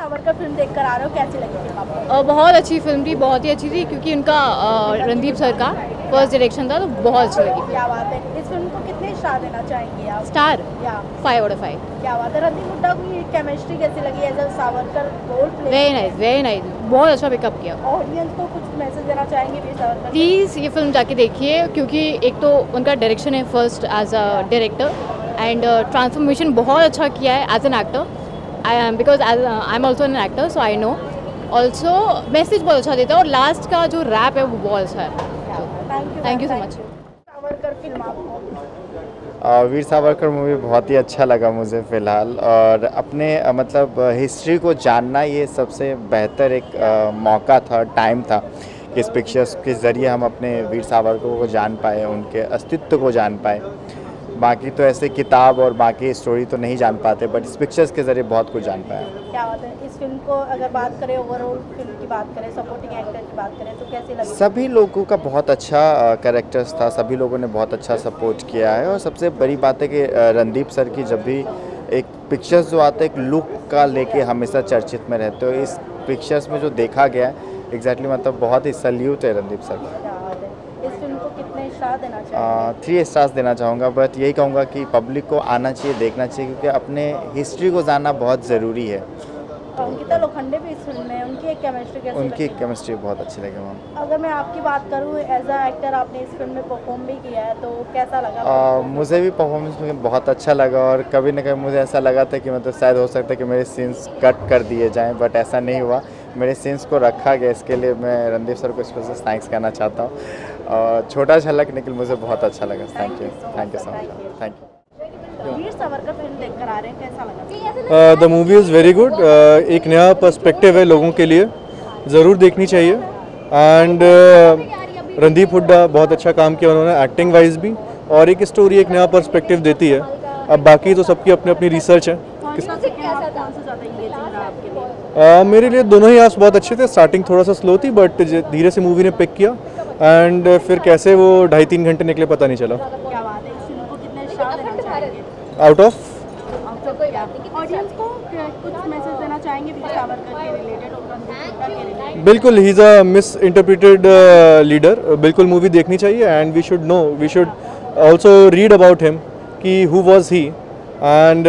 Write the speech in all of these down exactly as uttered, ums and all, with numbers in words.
Savarkar film देखकर आ रहे हो, कैसी लगी फिल्म आपको? बहुत अच्छी फिल्म थी, बहुत ही अच्छी थी क्योंकि उनका अ, रणदीप सर का फर्स्ट डायरेक्शन था तो बहुत अच्छी लगी। क्या बात है, इस फिल्म को कितने स्टार देना चाहेंगे आप? स्टार या फाइव आउट ऑफ फाइव। क्या बात है, रणदीप हुड्डा की केमिस्ट्री कैसी लगी as a Savarkar role play? Very nice, very nice, बहुत अच्छा पिकअप किया। ऑडियंस को कुछ मैसेज देना चाहेंगे वीर सावरकर? प्लीज़ ये फिल्म जाके देखिए क्योंकि एक तो उनका डायरेक्शन है first as a director and transformation बहुत अच्छा किया है as an actor. I am because I am also an actor so I know also message बहुत अच्छा देता है और लास्ट का जो रैप है वो बहुत अच्छा है। Thank you so much. Savarkar film आपको? अ, वीर सावरकर मूवी बहुत ही अच्छा लगा मुझे फ़िलहाल, और अपने अ, मतलब हिस्ट्री को जानना ये सबसे बेहतर एक अ, मौका था, टाइम था कि इस पिक्चर्स के ज़रिए हम अपने वीर सावरकर को जान पाए, उनके अस्तित्व को जान पाए। बाकी तो ऐसे किताब और बाकी स्टोरी तो नहीं जान पाते, बट इस पिक्चर्स के ज़रिए बहुत कुछ जान पाया। क्या बात है, इस फिल्म को अगर बात करें ओवरऑल फिल्म की बात करें, सपोर्टिंग एक्टर की बात करें तो कैसी लगी? सभी लोगों का बहुत अच्छा कैरेक्टर्स था, सभी लोगों ने बहुत अच्छा सपोर्ट किया है, और सबसे बड़ी बात है कि अ, रणदीप सर की जब भी एक पिक्चर्स जो आते हैं एक लुक का लेके हमेशा चर्चित में रहते हो। इस पिक्चर्स में जो देखा गया है एग्जैक्टली मतलब बहुत ही सल्यूट है रणदीप सर का। क्या बात है, इस फिल्म को कितने स्टार देना चाहिए? थ्री स्टार्स देना चाहूँगा, बट यही कहूँगा कि पब्लिक को आना चाहिए, देखना चाहिए, क्योंकि अपने हिस्ट्री को जानना बहुत ज़रूरी है। अंकिता लोखंडे भी इस फिल्म में, उनकी एक केमिस्ट्री कैसी उनकी लगी? केमिस्ट्री बहुत अच्छी लगी मैम। अगर मैं आपकी बात करूँ एज अ एक्टर, आपने इस फिल्म में परफॉर्म भी किया है तो कैसा लगा? आ, मुझे भी परफॉर्मेंस में बहुत अच्छा लगा, और कभी ना कभी मुझे ऐसा लगा था कि मतलब शायद हो सकता है कि मेरे सीन्स कट कर दिए जाएं, बट ऐसा नहीं हुआ। मेरे सीन्स को रखा गया, इसके लिए मैं रणदीप सर को स्पेशल थैंक्स कहना चाहता हूँ। और छोटा झलक निकल मुझे बहुत अच्छा लगा। Thank you, thank you so much, thank you. Veer Savarkar film देखकर आ रहे हैं, कैसा लगा? The movie is very good. एक नया पर्सपेक्टिव है लोगों के लिए, ज़रूर देखनी चाहिए। एंड uh, रणदीप हुड्डा बहुत अच्छा काम किया उन्होंने एक्टिंग वाइज भी, और एक स्टोरी एक नया पर्सपेक्टिव देती है। अब बाकी तो सबकी अपनी अपनी रिसर्च है। किस... uh, मेरे लिए दोनों ही हाफ बहुत अच्छे थे। स्टार्टिंग थोड़ा सा स्लो थी, बट धीरे से मूवी ने पिक किया, एंड uh, फिर कैसे वो ढाई तीन घंटे निकले पता नहीं चला। क्या बात है, इस फिल्म को कितने स्टार देना चाहेंगे? आउट ऑफ ऑडियंस को कुछ मैसेज देना चाहेंगे वीर सावरकर के रिलेटेड और रणदीप हुड्डा के रिलेटेड? बिल्कुल, he is a miss interpreted leader. बिल्कुल मूवी देखनी चाहिए, and we should know, we should also read about him कि हु वाज ही, एंड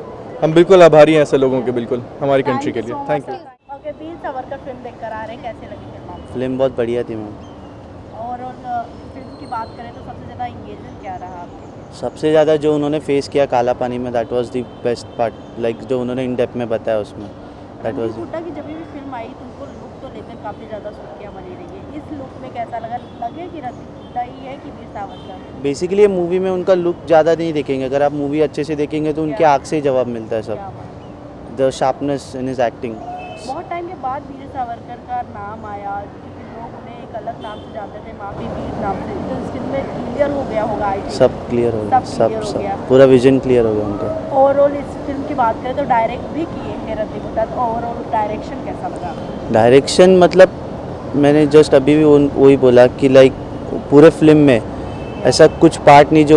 हम बिल्कुल आभारी हैं ऐसे लोगों के, बिल्कुल हमारी कंट्री के लिए। Thank you. Okay, Veer Savarkar film देखकर आ रहे हैं, कैसी लगी फिल्म आपको? फिल्म बहुत बढ़िया थी मैम। और फिल्म की बात करें तो सबसे ज़्यादा इंगेजमेंट क्या रहा आपके? सबसे ज़्यादा जो उन्होंने फेस किया काला पानी में, that was the best part, like जो उन्होंने इन डेप्थ में बताया उसमें, दैट वाज। हुड्डा की जब भी फिल्म आई तो उनको लुक तो लेकर काफ़ी ज़्यादा सुर्खियाँ बनी रही है, इस लुक में कैसा लगा? लगे कि रणदीप हुड्डा ही है कि वीर सावरकर? बेसिकली ये मूवी में उनका लुक ज़्यादा नहीं देखेंगे, अगर आप मूवी अच्छे से देखेंगे तो उनके आँख से ही जवाब मिलता है सब, the sharpness in his acting. बहुत टाइम के बाद वीर सावरकर का नाम आया, क्योंकि लोग उन्हें एक अलग नाम से जानते थे, माफी वीर नाम से, तो इस फिल्म में क्लियर हो गया होगा? आई थिंक सब क्लियर हो गया, सब सब clear हो सब गया। पूरा विजन क्लियर हो गया उनका। ओवरऑल इस फिल्म की बात करें तो डायरेक्ट भी किए हैं रणदीप हुड्डा, तो ओवरऑल डायरेक्शन कैसा लगा? डायरेक्शन मतलब मैंने जस्ट अभी भी उन- वही बोला कि लाइक पूरे फिल्म में ऐसा कुछ पार्ट नहीं जो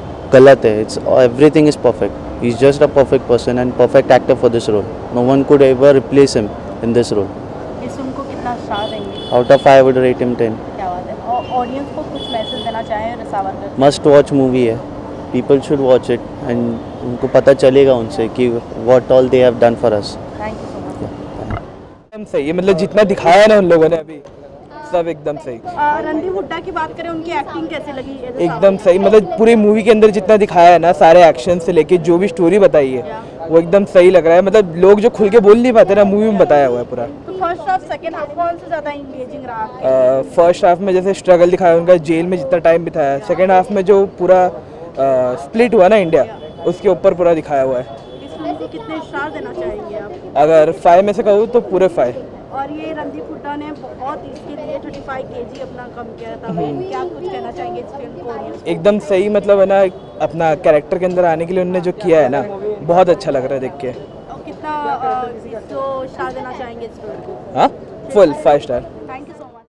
गलत है, it's everything is perfect. He is just a perfect person and perfect actor for this role. No one could ever replace him in this role. इस फिल्म को कितना स्टार देंगे? Out of five would rate him ten. क्या बात है, और audience को कुछ मैसेज देना चाहें सावरकर? मस्ट वॉच मूवी है, people should watch it, and उनको पता चलेगा उनसे कि what all they have done for us. Thank you so much. एकदम सही है, मतलब जितना दिखाया है ना उन लोगों ने अभी, सब एकदम सही, रणदीप हुड्डा की बात करें, उनकी एक्टिंग कैसी लगी? एकदम सही। मतलब पूरी मूवी के अंदर जितना दिखाया है ना, सारे एक्शन से लेके जो भी स्टोरी बताई है वो एकदम सही लग रहा है। मतलब लोग जो खुल के बोल नहीं पाते ना, मूवी में बताया हुआ है पूरा। तो फर्स्ट हाफ सेकंड हाफ कौन से ज़्यादा इंगेजिंग रहा? फर्स्ट हाफ में जैसे स्ट्रगल दिखाया उनका, जेल में जितना टाइम बिताया, सेकेंड हाफ में जो पूरा स्प्लिट हुआ ना इंडिया, उसके ऊपर पूरा दिखाया हुआ है। इस फिल्म को कितने स्टार देना चाहेंगे आप? अगर फाइव में से कहूँ तो पूरे फाइव। और ये रणदीप हुड्डा ने बहुत इसके लिए पैंतीस केजी अपना कम किया था, क्या कुछ कहना चाहेंगे इस फिल्म को? एकदम सही, मतलब है ना, अपना कैरेक्टर के अंदर आने के लिए उन्होंने जो किया है ना, बहुत अच्छा लग रहा है देख के। और कितना जो स्टार देना चाहेंगे इस फिल्म को? हाँ, फुल फाइव स्टार।